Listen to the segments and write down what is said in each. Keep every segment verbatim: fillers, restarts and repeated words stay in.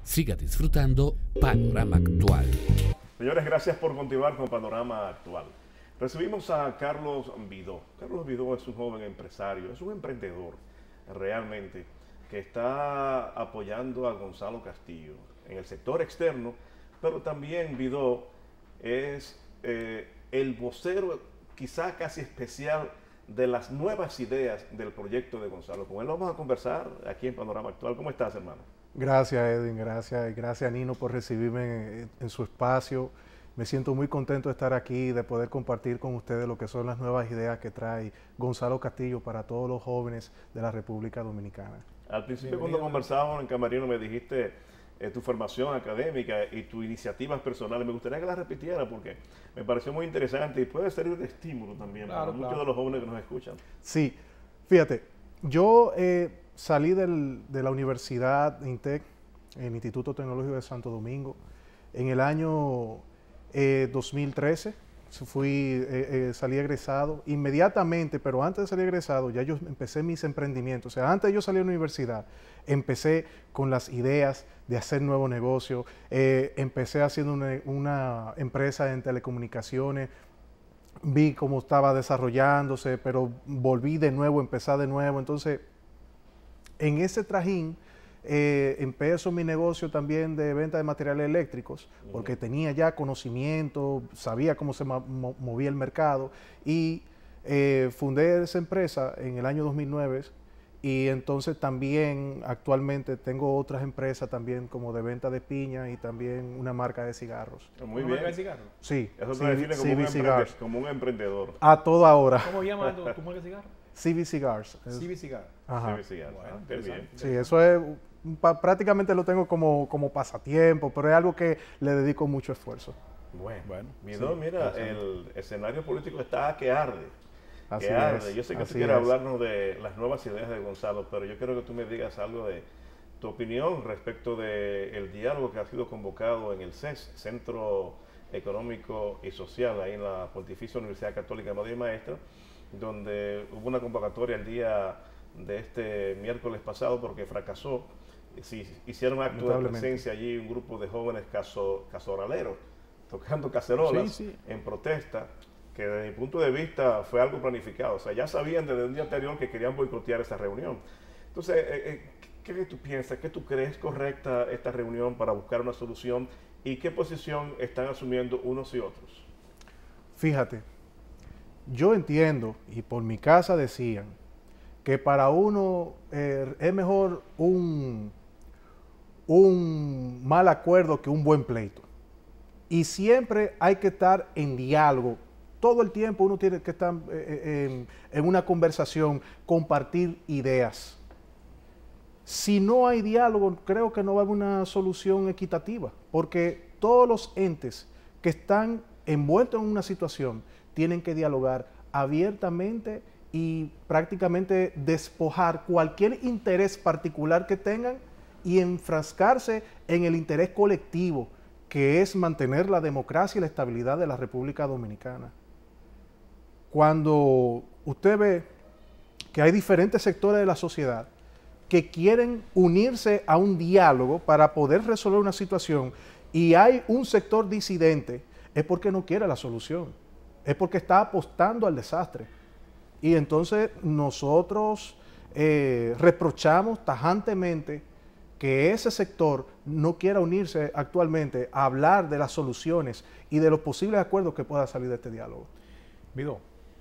Siga disfrutando Panorama Actual. Señores, gracias por continuar con Panorama Actual. Recibimos a Carlos Vidó. Carlos Vidó es un joven empresario, es un emprendedor realmente, que está apoyando a Gonzalo Castillo en el sector externo, pero también Vidó es eh, el vocero quizá casi especial de las nuevas ideas del proyecto de Gonzalo. Con él vamos a conversar aquí en Panorama Actual. ¿Cómo estás, hermano? Gracias, Edwin, gracias, gracias Nino por recibirme en, en su espacio. Me siento muy contento de estar aquí, de poder compartir con ustedes lo que son las nuevas ideas que trae Gonzalo Castillo para todos los jóvenes de la República Dominicana. Al principio, cuando conversábamos en Camarino, me dijiste eh, tu formación académica y tus iniciativas personales. Me gustaría que las repitiera porque me pareció muy interesante y puede servir de estímulo también claro, para muchos claro. de los jóvenes que nos escuchan. Sí, fíjate, yo eh, salí del, de la Universidad INTEC, el Instituto Tecnológico de Santo Domingo, en el año eh, dos mil trece. Fui, eh, eh, salí egresado inmediatamente, pero antes de salir egresado ya yo empecé mis emprendimientos. O sea, antes de yo salir a la universidad, empecé con las ideas de hacer nuevos negocios, eh, empecé haciendo una, una empresa en telecomunicaciones, vi cómo estaba desarrollándose, pero volví de nuevo, empecé de nuevo. Entonces, en ese trajín, Eh, empezó mi negocio también de venta de materiales eléctricos, porque uh-huh. tenía ya conocimiento, sabía cómo se mo movía el mercado y eh, fundé esa empresa en el año dos mil nueve y entonces también actualmente tengo otras empresas también como de venta de piña y también una marca de cigarros. Muy bien. ¿Marca de cigarros? Sí. Eso se define como un, emprendedor, como un emprendedor. A toda hora. ¿Cómo llama tu, tu marca de cigarros? C B Cigars. C B Cigars. Ajá. C B Cigars. Bueno, ah, qué bien. Sí, eso es... prácticamente lo tengo como, como pasatiempo, pero es algo que le dedico mucho esfuerzo. Bueno, bueno Vidó, sí, mira, sí. el escenario político está que arde. Así que arde. Es, yo sé que tú quieres es. hablarnos de las nuevas ideas de Gonzalo, pero yo quiero que tú me digas algo de tu opinión respecto del diálogo que ha sido convocado en el C E S, Centro Económico y Social, ahí en la Pontificia Universidad Católica de Madre y Maestra, donde hubo una convocatoria el día de este miércoles pasado porque fracasó. Sí, hicieron acto de presencia allí un grupo de jóvenes caso, casoraleros, tocando cacerolas sí, sí. en protesta, que desde mi punto de vista fue algo planificado. O sea, ya sabían desde un día anterior que querían boicotear esa reunión. Entonces, eh, ¿qué, ¿qué tú piensas? ¿Qué tú crees correcta esta reunión para buscar una solución? ¿Y qué posición están asumiendo unos y otros? Fíjate, yo entiendo, y por mi casa decían, que para uno eh, es mejor un... un mal acuerdo que un buen pleito. Y siempre hay que estar en diálogo. Todo el tiempo uno tiene que estar eh, en, en una conversación, compartir ideas. Si no hay diálogo, creo que no va a haber una solución equitativa, porque todos los entes que están envueltos en una situación tienen que dialogar abiertamente y prácticamente despojar cualquier interés particular que tengan y enfrascarse en el interés colectivo, que es mantener la democracia y la estabilidad de la República Dominicana. Cuando usted ve que hay diferentes sectores de la sociedad que quieren unirse a un diálogo para poder resolver una situación y hay un sector disidente, es porque no quiere la solución, es porque está apostando al desastre. Y entonces nosotros eh, reprochamos tajantemente que ese sector no quiera unirse actualmente a hablar de las soluciones y de los posibles acuerdos que pueda salir de este diálogo. Vidó,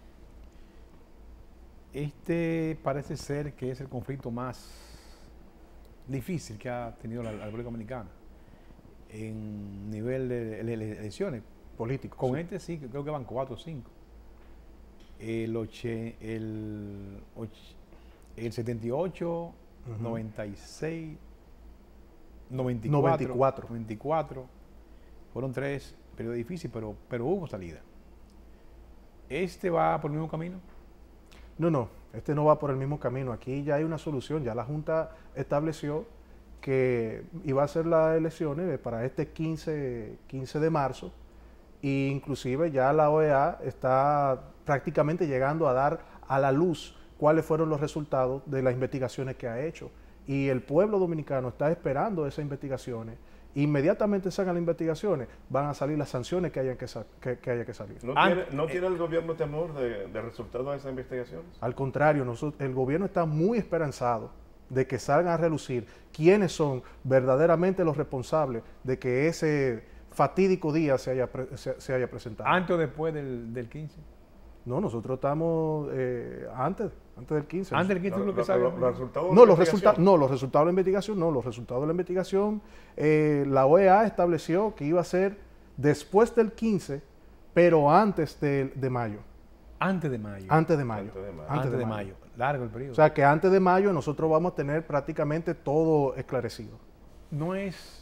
este parece ser que es el conflicto más difícil que ha tenido la, la República Dominicana en nivel de, de, de elecciones políticas. Con sí. este sí, creo que van cuatro o cinco. El, oche, el, och, el setenta y ocho, uh-huh. noventa y seis... noventa y cuatro, noventa y cuatro. noventa y cuatro, fueron tres periodos difíciles, pero, pero hubo salida. ¿Este va por el mismo camino? No, no, este no va por el mismo camino. Aquí ya hay una solución, ya la Junta estableció que iba a hacer las elecciones para este quince de marzo e inclusive ya la O E A está prácticamente llegando a dar a la luz cuáles fueron los resultados de las investigaciones que ha hecho. y el pueblo dominicano está esperando esas investigaciones, inmediatamente salgan las investigaciones, van a salir las sanciones que, hayan que, que, que haya que salir. ¿No tiene, ¿no tiene el gobierno temor de, de resultados de esas investigaciones? Al contrario, nosotros, el gobierno está muy esperanzado de que salgan a relucir quiénes son verdaderamente los responsables de que ese fatídico día se haya, se, se haya presentado. ¿Antes o después del, del quince? No, nosotros estamos eh, antes, antes del quince. ¿Antes del quince es lo que Lo- salga? lo- los resultados de No, la los resultados, investigación. no, los resultados de la investigación, no, los resultados de la investigación, eh, la O E A estableció que iba a ser después del quince, pero antes de, de mayo. Antes de mayo. Antes de mayo. Antes de mayo. Antes de mayo. Largo el periodo. O sea que antes de mayo nosotros vamos a tener prácticamente todo esclarecido. no es,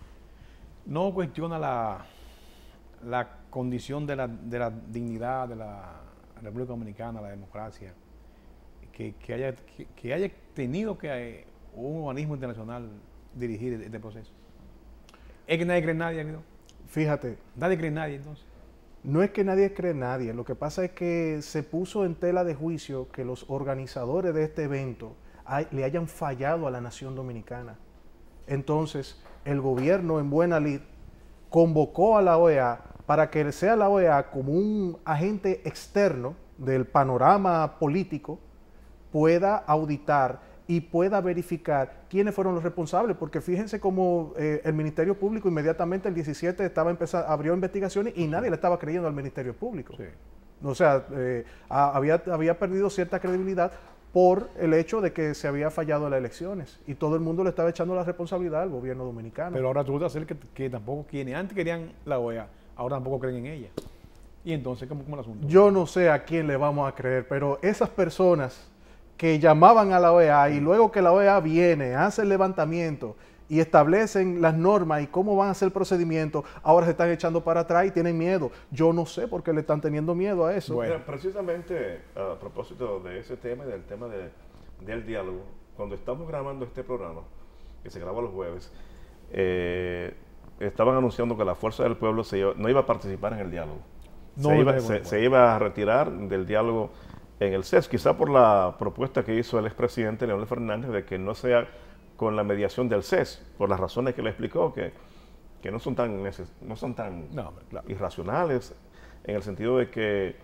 no cuestiona la, la condición de la, de la dignidad de la República Dominicana, la democracia, que, que, haya, que, que haya tenido que eh, un organismo internacional dirigir este proceso. Es que nadie cree en nadie, Guido. Fíjate, Nadie cree en nadie, entonces. no es que nadie cree en nadie, lo que pasa es que se puso en tela de juicio que los organizadores de este evento hay- le hayan fallado a la nación dominicana. Entonces, el gobierno en buena lid convocó a la O E A para que sea la O E A como un agente externo del panorama político, pueda auditar y pueda verificar quiénes fueron los responsables, porque fíjense cómo eh, el Ministerio Público inmediatamente el diecisiete estaba empezando, abrió investigaciones y nadie le estaba creyendo al Ministerio Público. Sí. O sea, eh, a- había, había perdido cierta credibilidad por el hecho de que se había fallado las elecciones y todo el mundo le estaba echando la responsabilidad al gobierno dominicano. Pero ahora tú vas a hacer que, que tampoco quienes antes querían la O E A, ahora tampoco creen en ella. Y entonces, ¿cómo, cómo el asunto? Yo no sé a quién le vamos a creer, pero esas personas que llamaban a la O E A y luego que la O E A viene, hace el levantamiento y establecen las normas y cómo van a hacer el procedimiento, ahora se están echando para atrás y tienen miedo. Yo no sé por qué le están teniendo miedo a eso. Bueno. Mira, precisamente a propósito de ese tema y del tema de- del diálogo, cuando estamos grabando este programa, que se graba los jueves, eh, estaban anunciando que la Fuerza del Pueblo se iba- no iba a participar en el diálogo. No, se, iba, no, se- bueno. se iba a retirar del diálogo en el C E S, quizá por la propuesta que hizo el expresidente Leonel Fernández de que no sea con la mediación del C E S, por las razones que le explicó, que, que no son tan, neces- no son tan No, hombre, claro. irracionales, en el sentido de que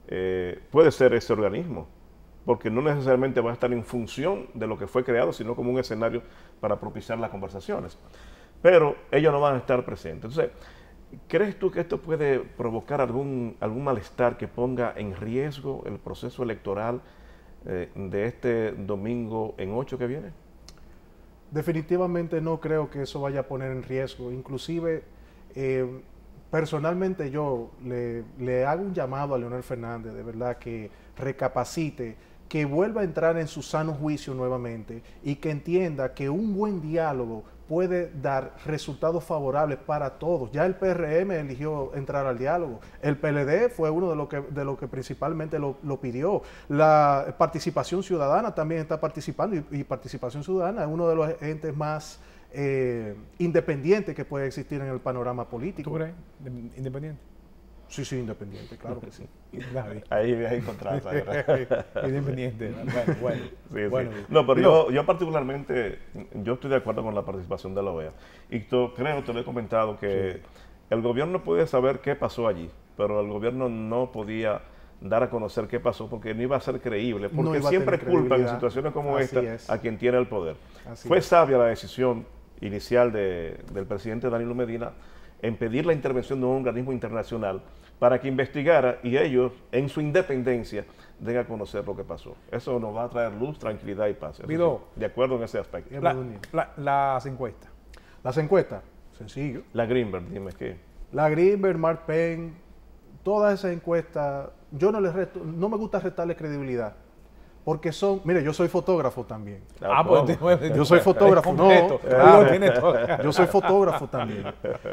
eh, puede ser ese organismo, porque no necesariamente va a estar en función de lo que fue creado, sino como un escenario para propiciar las conversaciones. Pero ellos no van a estar presentes. Entonces, ¿crees tú que esto puede provocar algún, algún malestar que ponga en riesgo el proceso electoral eh, de este domingo en ocho que viene? Definitivamente no creo que eso vaya a poner en riesgo. Inclusive, eh, personalmente yo le, le hago un llamado a Leonel Fernández, de verdad, que recapacite, que vuelva a entrar en su sano juicio nuevamente y que entienda que un buen diálogo puede dar resultados favorables para todos. Ya el P R M eligió entrar al diálogo. El P L D fue uno de los que, de lo que principalmente lo, lo pidió. La participación ciudadana también está participando y, y participación ciudadana es uno de los entes más eh, independientes que puede existir en el panorama político. ¿Tú crees? Independiente. Sí, sí, independiente, claro que sí. Claro. Ahí me has encontrado. Independiente. Bueno, bueno. Sí, sí. Bueno, No, pero no. yo, yo particularmente, yo estoy de acuerdo con la participación de la O E A. Y to- creo, te lo he comentado, que el gobierno puede saber qué pasó allí, pero el gobierno no podía dar a conocer qué pasó porque no iba a ser creíble, No porque iba a siempre tener culpan en credibilidad. situaciones como Así esta es. a quien tiene el poder. Así Fue es. sabia la decisión inicial de- del presidente Danilo Medina en pedir la intervención de un organismo internacional para que investigara y ellos, en su independencia, den a conocer lo que pasó. Eso nos va a traer luz, tranquilidad y paz. Eso Guido. sí, de acuerdo en ese aspecto. Bien. La- la- las encuestas. Las encuestas, sencillo. La Greenberg, dime qué. La Greenberg, Mark Penn, todas esas encuestas, yo no les resto, no me gusta restarle credibilidad. Porque son, mire, yo soy fotógrafo también. Ah, pues ¿cómo? te- Yo soy fotógrafo, es no, completo. claro. Lo tiene todo. Yo soy fotógrafo también.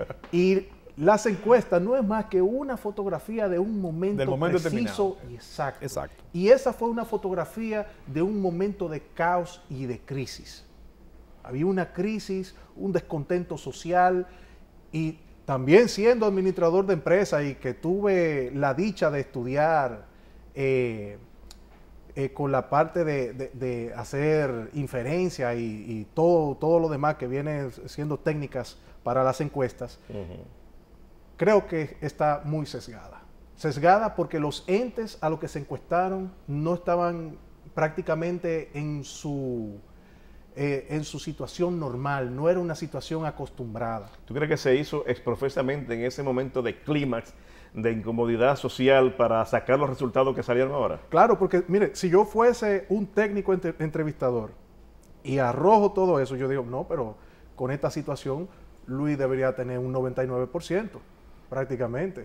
Y las encuestas no es más que una fotografía de un momento, Del momento preciso determinado. y exacto. Exacto. Y esa fue una fotografía de un momento de caos y de crisis. Había una crisis, un descontento social y también siendo administrador de empresa y que tuve la dicha de estudiar eh, eh, con la parte de, de, de hacer inferencia y, y todo, todo lo demás que viene siendo técnicas para las encuestas, uh-huh. creo que está muy sesgada. Sesgada porque los entes a los que se encuestaron no estaban prácticamente en su, eh, en su situación normal, no era una situación acostumbrada. ¿Tú crees que se hizo exprofesamente en ese momento de clímax, de incomodidad social para sacar los resultados que salieron ahora? Claro, porque mire, si yo fuese un técnico entre, entrevistador y arrojo todo eso, yo digo, no, pero con esta situación Luis debería tener un noventa y nueve por ciento prácticamente.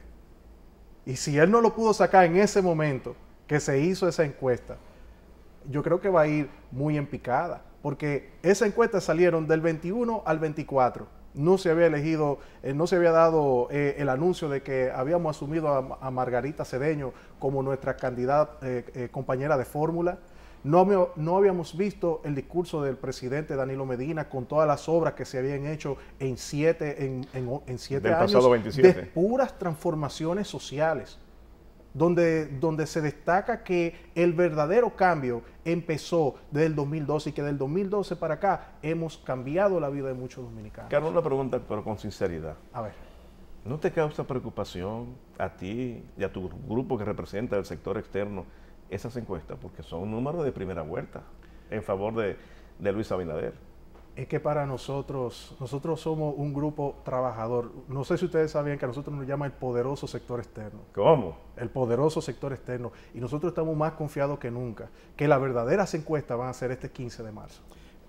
Y si él no lo pudo sacar en ese momento que se hizo esa encuesta, yo creo que va a ir muy en picada, porque esa encuesta salieron del veintiuno al veinticuatro. No se había elegido, eh, no se había dado eh, el anuncio de que habíamos asumido a, a Margarita Cedeño como nuestra candidata, eh, eh, compañera de fórmula. No, no habíamos visto el discurso del presidente Danilo Medina con todas las obras que se habían hecho en siete, en, en, en siete del años pasado veintisiete. De puras transformaciones sociales. Donde, donde se destaca que el verdadero cambio empezó desde el dos mil doce y que del dos mil doce para acá hemos cambiado la vida de muchos dominicanos. Carlos, una pregunta, pero con sinceridad. A ver. ¿No te causa preocupación a ti y a tu grupo que representa el sector externo esas encuestas? Porque son números de primera vuelta en favor de, de Luis Abinader. Es que para nosotros, nosotros somos un grupo trabajador. No sé si ustedes sabían que a nosotros nos llama el poderoso sector externo. ¿Cómo? El poderoso sector externo. Y nosotros estamos más confiados que nunca que las verdaderas encuestas van a ser este quince de marzo.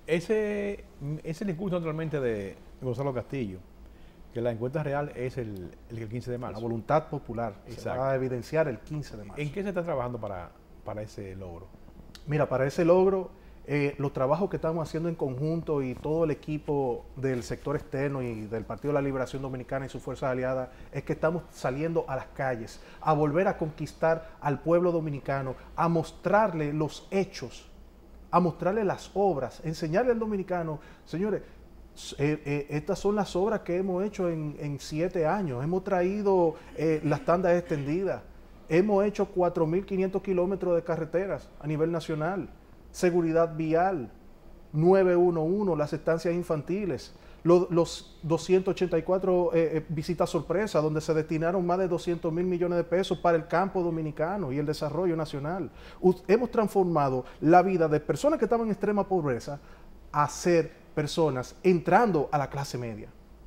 Ese es el discurso naturalmente de Gonzalo Castillo, que la encuesta real es el, el quince de marzo. La voluntad popular. Exacto. Se va a evidenciar el quince de marzo. ¿En qué se está trabajando para, para ese logro? Mira, para ese logro... Eh, los trabajos que estamos haciendo en conjunto y todo el equipo del sector externo y del Partido de la Liberación Dominicana y sus fuerzas aliadas es que estamos saliendo a las calles a volver a conquistar al pueblo dominicano, a mostrarle los hechos, a mostrarle las obras, enseñarle al dominicano, señores, eh, eh, estas son las obras que hemos hecho en, en siete años, hemos traído eh, las tandas extendidas, hemos hecho cuatro mil quinientos kilómetros de carreteras a nivel nacional. Seguridad vial, nueve uno uno, las estancias infantiles, los, los doscientas ochenta y cuatro eh, eh, visitas sorpresa, donde se destinaron más de doscientos mil millones de pesos para el campo dominicano y el desarrollo nacional. U- hemos transformado la vida de personas que estaban en extrema pobreza a ser personas entrando a la clase media.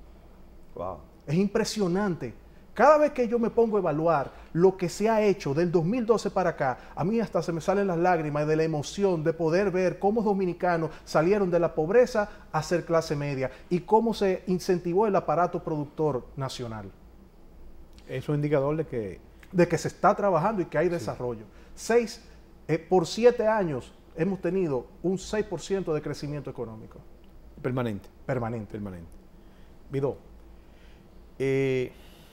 Wow. Es impresionante. Cada vez que yo me pongo a evaluar lo que se ha hecho del dos mil doce para acá, a mí hasta se me salen las lágrimas de la emoción de poder ver cómo dominicanos salieron de la pobreza a ser clase media y cómo se incentivó el aparato productor nacional. Es un indicador de que... De que se está trabajando y que hay desarrollo. Seis, eh, por siete años hemos tenido un seis por ciento de crecimiento económico. Permanente. Permanente. Permanente. Vidó, eh...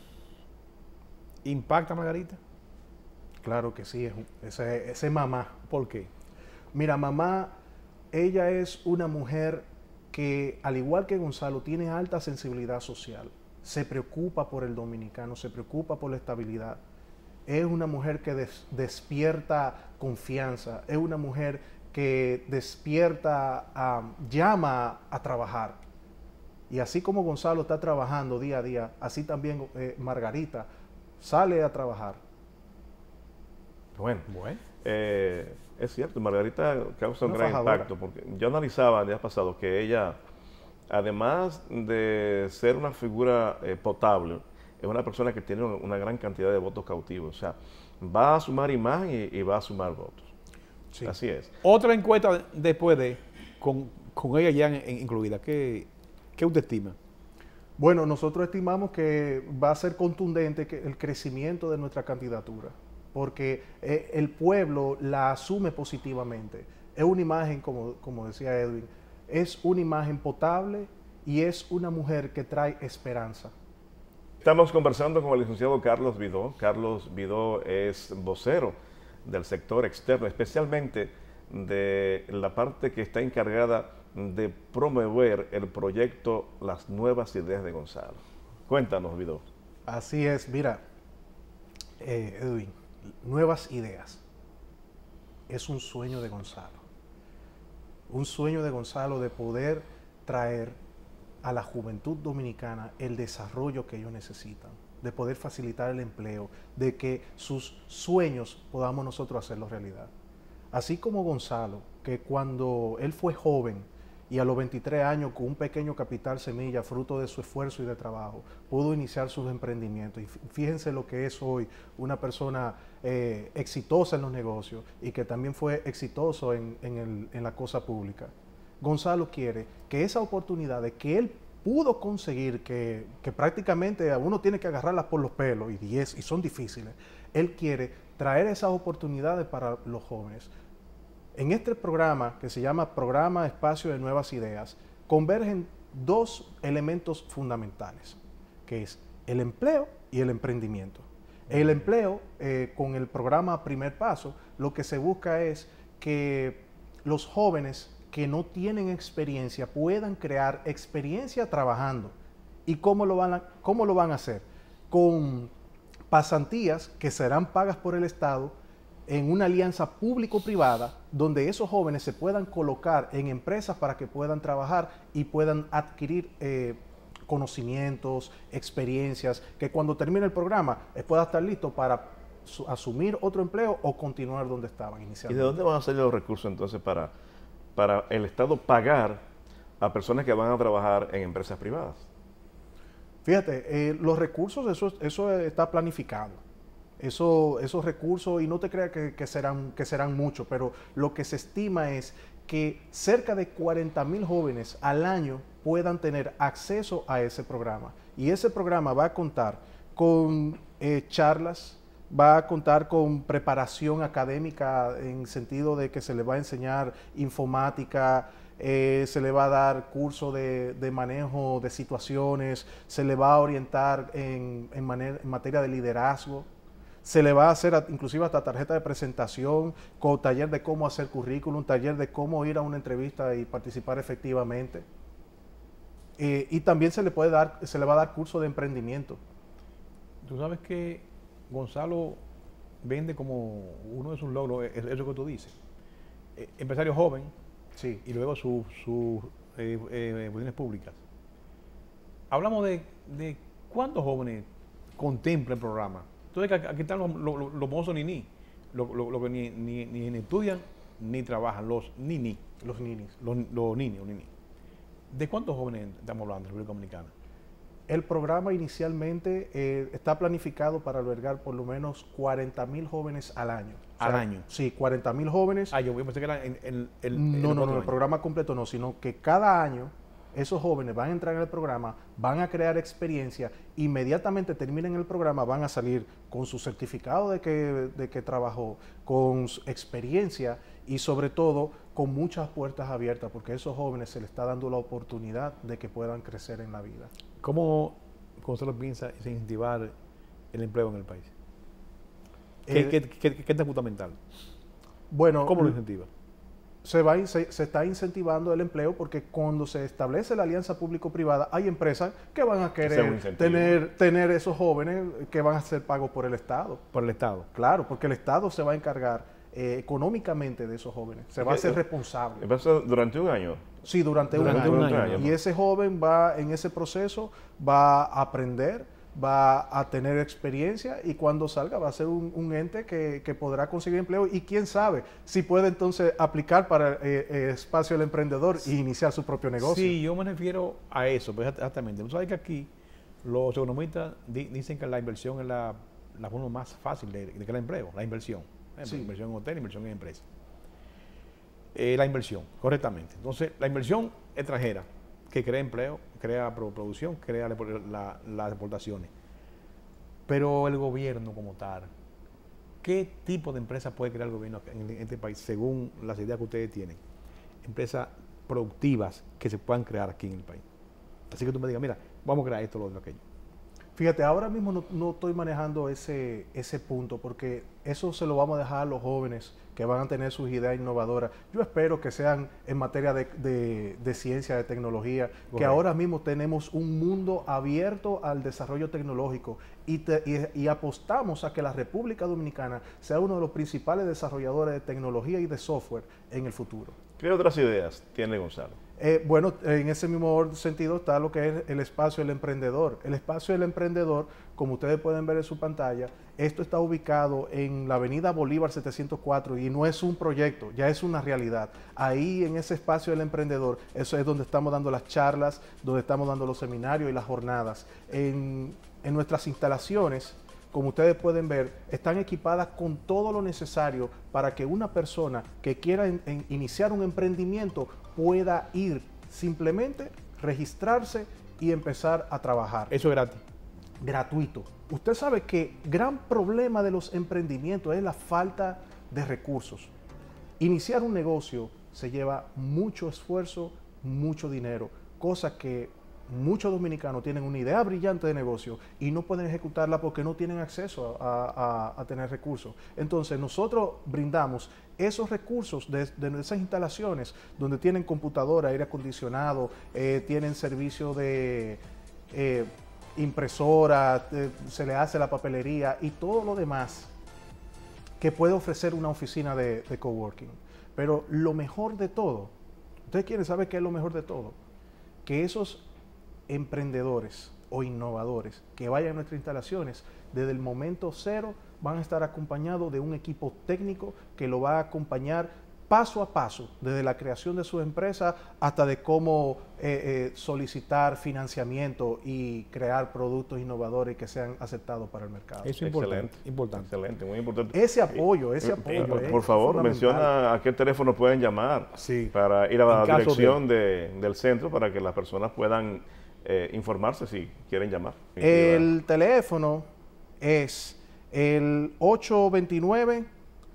¿impacta Margarita? Claro que sí, ese, ese mamá. ¿Por qué? Mira, mamá, ella es una mujer que, al igual que Gonzalo, tiene alta sensibilidad social. Se preocupa por el dominicano, se preocupa por la estabilidad. Es una mujer que des, despierta confianza, es una mujer que despierta, um, llama a trabajar. Y así como Gonzalo está trabajando día a día, así también eh, Margarita sale a trabajar. Bueno, bueno. Eh, es cierto, Margarita causa un Una gran fajadora. impacto, porque yo analizaba el día pasado que ella, además de ser una figura eh, potable, es una persona que tiene una gran cantidad de votos cautivos, o sea, va a sumar imagen y, y va a sumar votos. Sí. Así es. Otra encuesta después de, con, con ella ya en, en, incluida, ¿qué, qué usted estima? Bueno, nosotros estimamos que va a ser contundente que el crecimiento de nuestra candidatura, porque eh, el pueblo la asume positivamente. Es una imagen, como, como decía Edwin, es una imagen potable y es una mujer que trae esperanza. Estamos conversando con el licenciado Carlos Vidó. Carlos Vidó es vocero del sector externo, especialmente de la parte que está encargada de promover el proyecto Las Nuevas Ideas de Gonzalo. Cuéntanos, Vidó. Así es, mira, eh, Edwin, nuevas ideas. es un sueño de Gonzalo. Un sueño de Gonzalo de poder traer a la juventud dominicana el desarrollo que ellos necesitan, de poder facilitar el empleo, de que sus sueños podamos nosotros hacerlos realidad. Así como Gonzalo, que cuando él fue joven y a los veintitrés años, con un pequeño capital semilla, fruto de su esfuerzo y de trabajo, pudo iniciar sus emprendimientos. Y fíjense lo que es hoy una persona eh, exitosa en los negocios y que también fue exitoso en, en, el, en la cosa pública. Gonzalo quiere que esa oportunidad de que él pudo conseguir, que, que prácticamente a uno tiene que agarrarlas por los pelos, y, diez, y son difíciles, él quiere traer esas oportunidades para los jóvenes. En este programa, que se llama Programa Espacio de Nuevas Ideas, convergen dos elementos fundamentales, que es el empleo y el emprendimiento. El empleo, eh, con el programa Primer Paso, lo que se busca es que los jóvenes que no tienen experiencia puedan crear experiencia trabajando. ¿Y cómo lo van a, cómo lo van a hacer? Con pasantías que serán pagas por el Estado, en una alianza público-privada, donde esos jóvenes se puedan colocar en empresas para que puedan trabajar y puedan adquirir eh, conocimientos, experiencias, que cuando termine el programa eh, pueda estar listo para su, asumir otro empleo o continuar donde estaban inicialmente. ¿Y de dónde van a salir los recursos entonces para, para el Estado pagar a personas que van a trabajar en empresas privadas? Fíjate, eh, los recursos, eso, eso está planificado. Eso, esos recursos, y no te creas que, que, serán, que serán muchos, pero lo que se estima es que cerca de cuarenta mil jóvenes al año puedan tener acceso a ese programa. Y ese programa va a contar con eh, charlas, va a contar con preparación académica en sentido de que se le va a enseñar informática, eh, se le va a dar curso de, de manejo de situaciones, se le va a orientar en, en, manera, en materia de liderazgo. Se le va a hacer a, inclusive hasta tarjeta de presentación, con taller de cómo hacer currículum, taller de cómo ir a una entrevista y participar efectivamente. Eh, y también se le puede dar, se le va a dar curso de emprendimiento. Tú sabes que Gonzalo vende como uno de sus logros, eso que tú dices. Eh, empresario joven, sí, y luego sus su, eh, eh, bienes públicas. Hablamos de, de cuántos jóvenes contemplan el programa. Entonces aquí están los, los, los mozos ni ni, los lo, lo que ni, ni, ni, ni estudian ni trabajan, los nini. Los ninis. Los, los ninis, los ninis. ¿De cuántos jóvenes estamos hablando en República Dominicana? El programa inicialmente eh, está planificado para albergar por lo menos cuarenta mil jóvenes al año. ¿Al o sea, año? Sí, cuarenta mil jóvenes. Ah, yo pensé que era en, en, en, no, en no, no, años. el programa completo no, sino que cada año esos jóvenes van a entrar en el programa, van a crear experiencia, inmediatamente terminen el programa, van a salir con su certificado de que, de que trabajó, con su experiencia y sobre todo con muchas puertas abiertas, porque a esos jóvenes se les está dando la oportunidad de que puedan crecer en la vida. ¿Cómo Gonzalo piensa incentivar el empleo en el país? ¿Qué, Eh, qué, qué, qué, qué es fundamental? Bueno, ¿Cómo lo incentiva? Se, va, se, se está incentivando el empleo porque cuando se establece la alianza público-privada hay empresas que van a querer tener, tener esos jóvenes que van a ser pagos por el Estado. Por el Estado. Claro, porque el Estado se va a encargar eh, económicamente de esos jóvenes. Se va a ser responsable. ¿Pasa durante un año? Sí, durante, durante un, un año. año. Y ese joven va en ese proceso, va a aprender, va a tener experiencia y cuando salga va a ser un, un ente que, que podrá conseguir empleo y quién sabe si puede entonces aplicar para eh, el espacio del emprendedor y iniciar su propio negocio. Sí, yo me refiero a eso, pues exactamente. Tú sabes que aquí los economistas di, dicen que la inversión es la, la forma más fácil de, de crear empleo, la inversión. Eh, Sí. Inversión en hotel, inversión en empresa. Eh, la inversión, correctamente. Entonces, la inversión extranjera que crea empleo, crea producción, crea la, la, las exportaciones. Pero el gobierno como tal, ¿qué tipo de empresa puede crear el gobierno en este país según las ideas que ustedes tienen? Empresas productivas que se puedan crear aquí en el país. Así que tú me digas, mira, vamos a crear esto, lo otro, aquello. Fíjate, ahora mismo no, no estoy manejando ese, ese punto porque eso se lo vamos a dejar a los jóvenes que van a tener sus ideas innovadoras. Yo espero que sean en materia de, de, de ciencia, de tecnología, Correcto. Que ahora mismo tenemos un mundo abierto al desarrollo tecnológico y, te, y, y apostamos a que la República Dominicana sea uno de los principales desarrolladores de tecnología y de software en el futuro. ¿Qué otras ideas tiene Gonzalo? Eh, bueno, en ese mismo sentido está lo que es el espacio del emprendedor. El espacio del emprendedor, como ustedes pueden ver en su pantalla, esto está ubicado en la avenida Bolívar setecientos cuatro y no es un proyecto, ya es una realidad. Ahí en ese espacio del emprendedor, eso es donde estamos dando las charlas, donde estamos dando los seminarios y las jornadas. En, en nuestras instalaciones, como ustedes pueden ver, están equipadas con todo lo necesario para que una persona que quiera en, en iniciar un emprendimiento pueda ir simplemente, registrarse y empezar a trabajar. Eso es gratis. Gratuito. Usted sabe que gran problema de los emprendimientos es la falta de recursos. Iniciar un negocio se lleva mucho esfuerzo, mucho dinero, cosa que muchos dominicanos tienen una idea brillante de negocio y no pueden ejecutarla porque no tienen acceso a, a, a tener recursos. Entonces nosotros brindamos esos recursos de, de esas instalaciones donde tienen computadora, aire acondicionado, eh, tienen servicio de eh, impresora, eh, se le hace la papelería y todo lo demás que puede ofrecer una oficina de, de coworking. Pero lo mejor de todo, ustedes quieren saber qué es lo mejor de todo, que esos emprendedores o innovadores que vayan a nuestras instalaciones, desde el momento cero van a estar acompañados de un equipo técnico que lo va a acompañar paso a paso, desde la creación de su empresa hasta de cómo eh, eh, solicitar financiamiento y crear productos innovadores que sean aceptados para el mercado. Eso es importante, importante. Excelente, muy importante. Ese apoyo, ese apoyo. Por, por favor, menciona a qué teléfono pueden llamar sí. para ir a la dirección de... De, del centro para que las personas puedan eh, informarse si quieren llamar. El teléfono es el ocho dos nueve,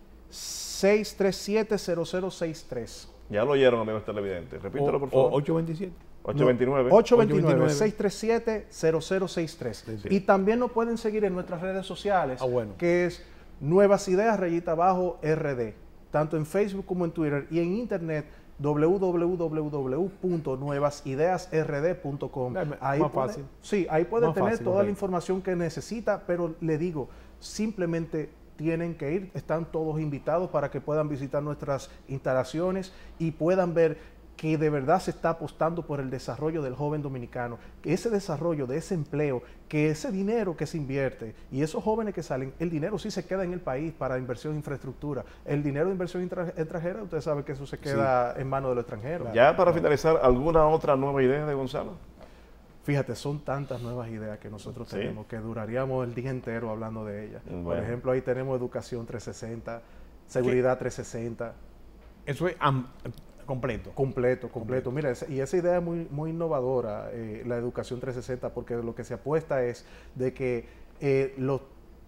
seis tres siete, cero cero seis tres. Ya lo oyeron, amigos televidentes. Repítelo, por favor. ocho veintisiete. ocho dos nueve. ocho dos nueve, seis tres siete, cero cero seis tres. Sí, sí. Y también nos pueden seguir en nuestras redes sociales, ah, bueno. que es Nuevas Ideas, rayita abajo, R D. Tanto en Facebook como en Twitter y en Internet, w w w punto nuevas ideas r d punto com. Ahí más puede, fácil. Sí, ahí pueden más tener fácil, toda okay. la información que necesita, pero le digo, simplemente tienen que ir, están todos invitados para que puedan visitar nuestras instalaciones y puedan ver que de verdad se está apostando por el desarrollo del joven dominicano, que ese desarrollo de ese empleo, que ese dinero que se invierte y esos jóvenes que salen, el dinero sí se queda en el país para inversión en infraestructura. El dinero de inversión extranjera, usted sabe que eso se queda sí. en manos de los extranjeros. Ya para finalizar, ¿alguna otra nueva idea de Gonzalo? Fíjate, son tantas nuevas ideas que nosotros ¿Sí? tenemos que duraríamos el día entero hablando de ellas. Bueno. Por ejemplo, ahí tenemos educación trescientos sesenta, seguridad ¿Qué? trescientos sesenta. Eso es um, completo. Completo, completo. Mira, y esa idea es muy, muy innovadora, eh, la educación trescientos sesenta, porque lo que se apuesta es de que eh, los,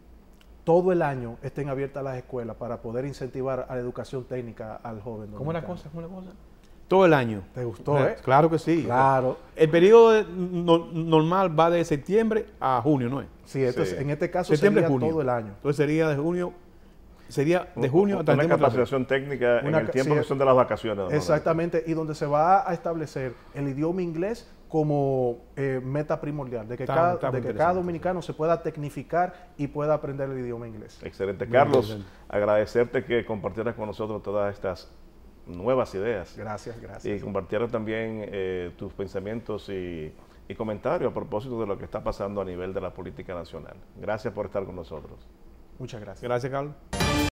todo el año estén abiertas las escuelas para poder incentivar a la educación técnica al joven. ¿Cómo es la cosa? ¿Cómo es la cosa? Todo el año. ¿Te gustó, eh? Claro que sí. Claro. El periodo de, no, normal va de septiembre a junio, ¿no es? Sí, esto sí. Es, en este caso septiembre, sería junio. todo el año. Entonces sería de junio, sería de junio una, hasta una el capacitación técnica una, en el tiempo sí, que son de las vacaciones. Exactamente, y donde se va a establecer el idioma inglés como eh, meta primordial, de que, está, cada, está de que cada dominicano se pueda tecnificar y pueda aprender el idioma inglés. Excelente. Muy Carlos, bien. agradecerte que compartieras con nosotros todas estas nuevas ideas. Gracias, gracias. Y compartieras también eh, tus pensamientos y, y comentarios a propósito de lo que está pasando a nivel de la política nacional. Gracias por estar con nosotros. Muchas gracias. Gracias, Carlos.